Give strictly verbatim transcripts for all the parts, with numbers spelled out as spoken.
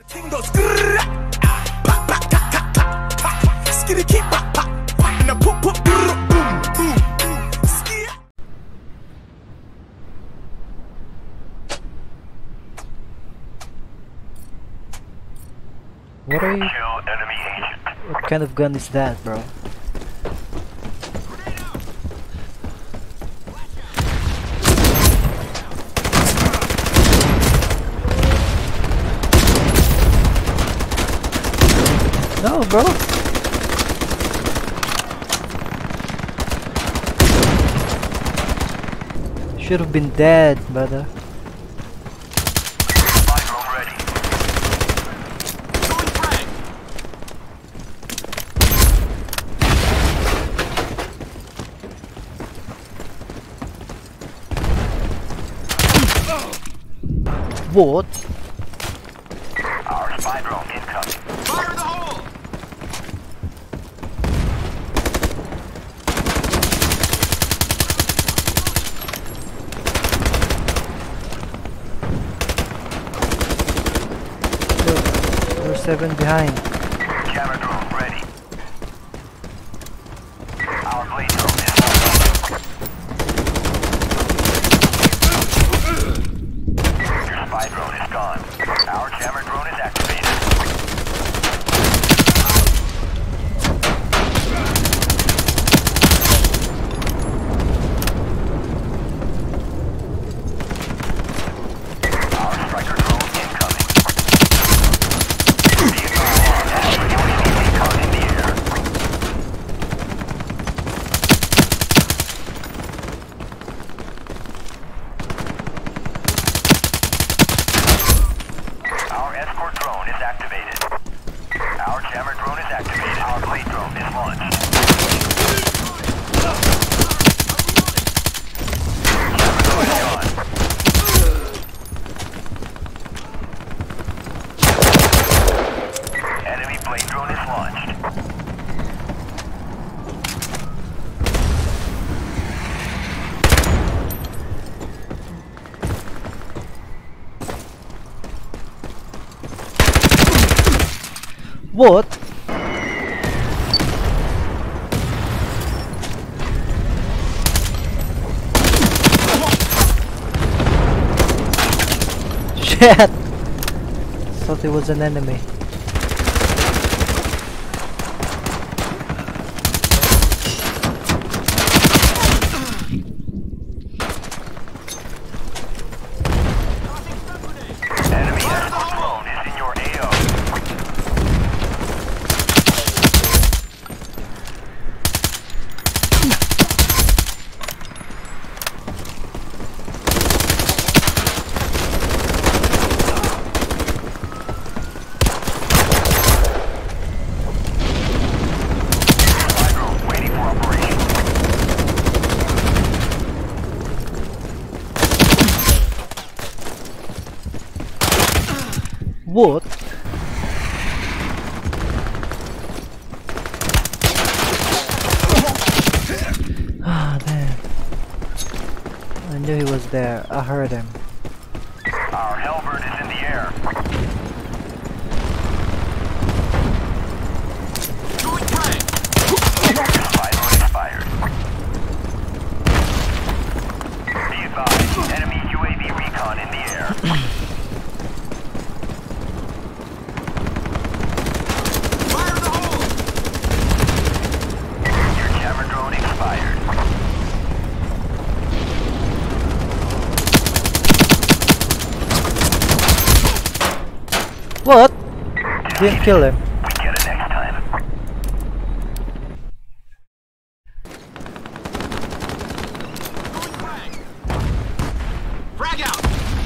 What are you? What kind of gun is that, bro? No, bro. Should have been dead, brother. What? Our spy drone incoming. Fire in the hole! Look, there's seven behind. Camera drone ready. Our blade drone is Your spy drone is gone. Our jammer drone is activated. Our striker drone incoming. Recon in the air. Our escort drone is activated. Our jammer drone is activated. Our blade drone is launched. Jammer drone is on. Enemy blade drone is launched. What? Shit! Thought it was an enemy. Enemy escort drone is in your A O. Spy drone waiting for operation. What? Ah, damn. I knew he was there. I heard him. Our Hellbird is in the air. Doing frag. Spy drone expired. Be advised, enemy U A V recon in the air. Fire in the hole! Your jammer drone expired. What? Didn't kill him. We get it next time. Frag out!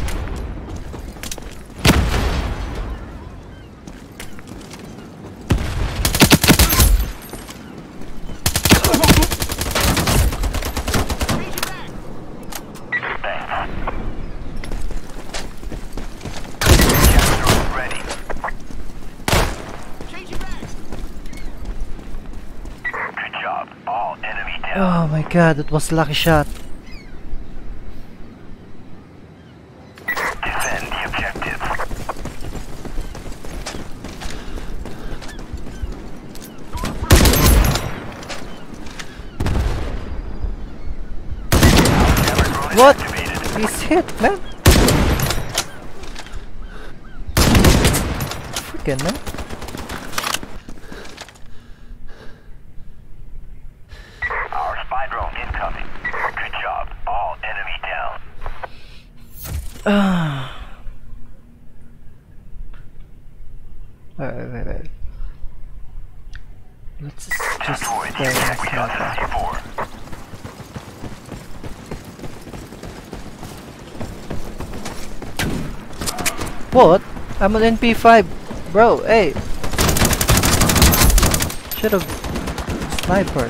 Oh my god, that was a lucky shot. Defend the objective. is What? activated. He's hit, man. Freaking man. Our spy drone incoming. Good job. All enemy down. Ah. Wait, wait, wait, wait. Let's just Destroy the play attack. this We got map. C four. What? I'm an N P five, bro. Hey, should have sniper.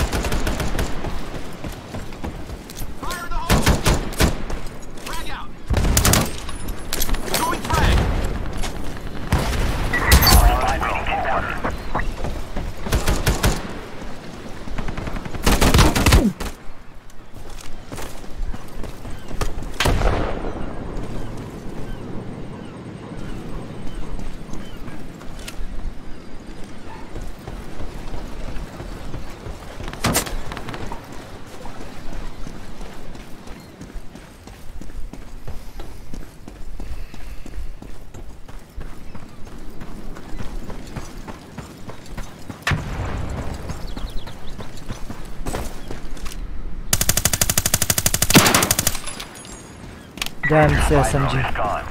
Fire in the hole! Frag out! Going frag! Our spy drone incoming. Damn, it's Spy S M drone G. is gone.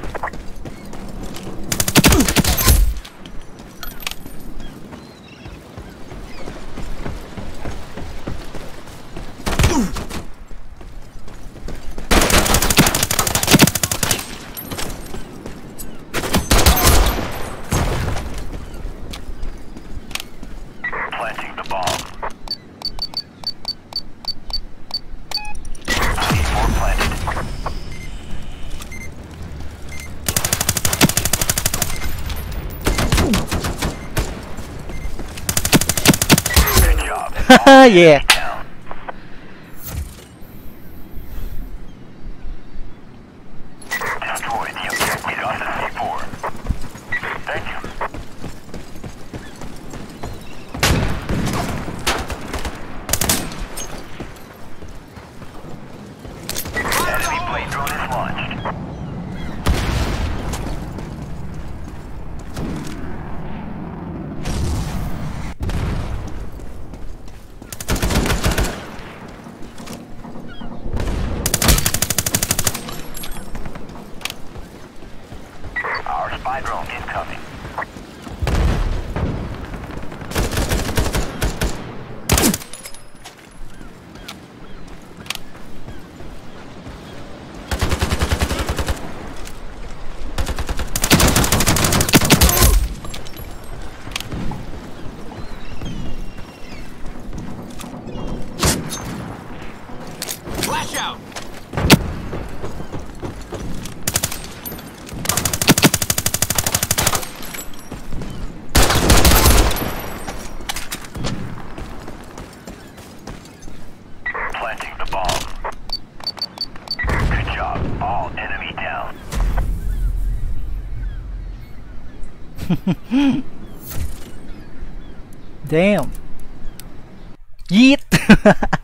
Planting the bomb. C four planted. Good job. All Yeah. down. Destroy the objective. We got the C four. Thank you. Enemy plane drone is launched. Our spy drone incoming. Flash out! Planting the bomb. Good job. All enemy down. Damn. Yeet.